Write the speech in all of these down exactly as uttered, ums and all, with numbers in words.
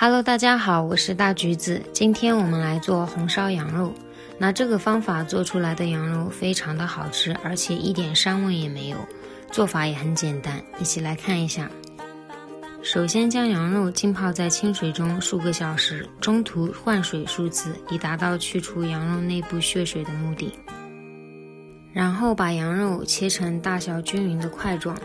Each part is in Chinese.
Hello， 大家好，我是大橘子。今天我们来做红烧羊肉。那这个方法做出来的羊肉非常的好吃，而且一点膻味也没有，做法也很简单，一起来看一下。首先将羊肉浸泡在清水中数个小时，中途换水数次，以达到去除羊肉内部血水的目的。然后把羊肉切成大小均匀的块状。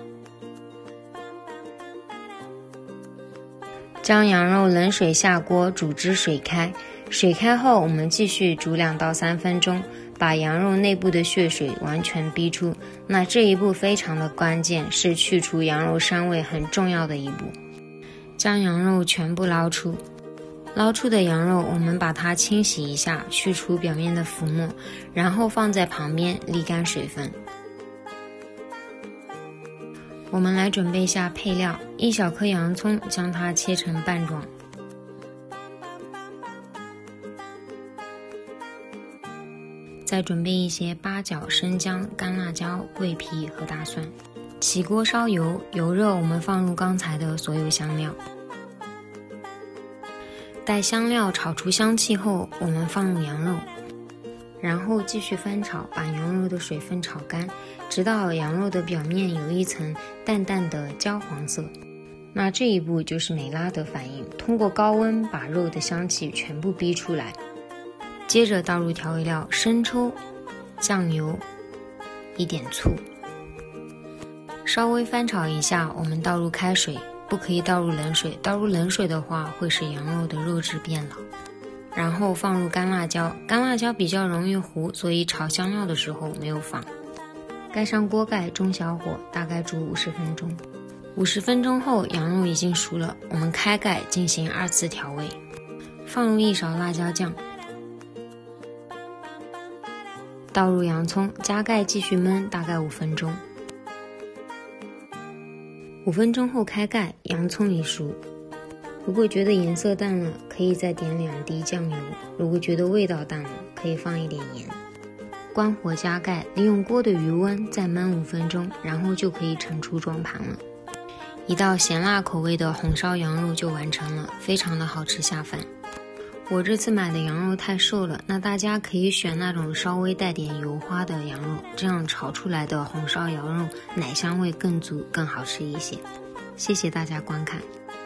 将羊肉冷水下锅煮至水开，水开后我们继续煮两到三分钟，把羊肉内部的血水完全逼出。那这一步非常的关键，是去除羊肉膻味很重要的一步。将羊肉全部捞出，捞出的羊肉我们把它清洗一下，去除表面的浮沫，然后放在旁边沥干水分。我们来准备一下配料，一小颗洋葱，将它切成瓣状。再准备一些八角、生姜、干辣椒、桂皮和大蒜。起锅烧油，油热我们放入刚才的所有香料。待香料炒出香气后，我们放入羊肉。然后继续翻炒，把羊肉的水分炒干，直到羊肉的表面有一层淡淡的焦黄色。那这一步就是美拉德反应，通过高温把肉的香气全部逼出来。接着倒入调味料生抽、酱油、一点醋，稍微翻炒一下，我们倒入开水，不可以倒入冷水，倒入冷水的话会使羊肉的肉质变老。然后放入干辣椒，干辣椒比较容易糊，所以炒香料的时候没有放。盖上锅盖，中小火，大概煮五十分钟。五十分钟后，羊肉已经熟了，我们开盖进行二次调味，放入一勺辣椒酱，倒入洋葱，加盖继续焖，大概五分钟。五分钟后开盖，洋葱已熟。如果觉得颜色淡了，可以再点两滴酱油；如果觉得味道淡了，可以放一点盐。关火加盖，利用锅的余温再焖五分钟，然后就可以盛出装盘了。一道咸辣口味的红烧羊肉就完成了，非常的好吃下饭。我这次买的羊肉太瘦了，那大家可以选那种稍微带点油花的羊肉，这样炒出来的红烧羊肉奶香味更足，更好吃一些。谢谢大家观看。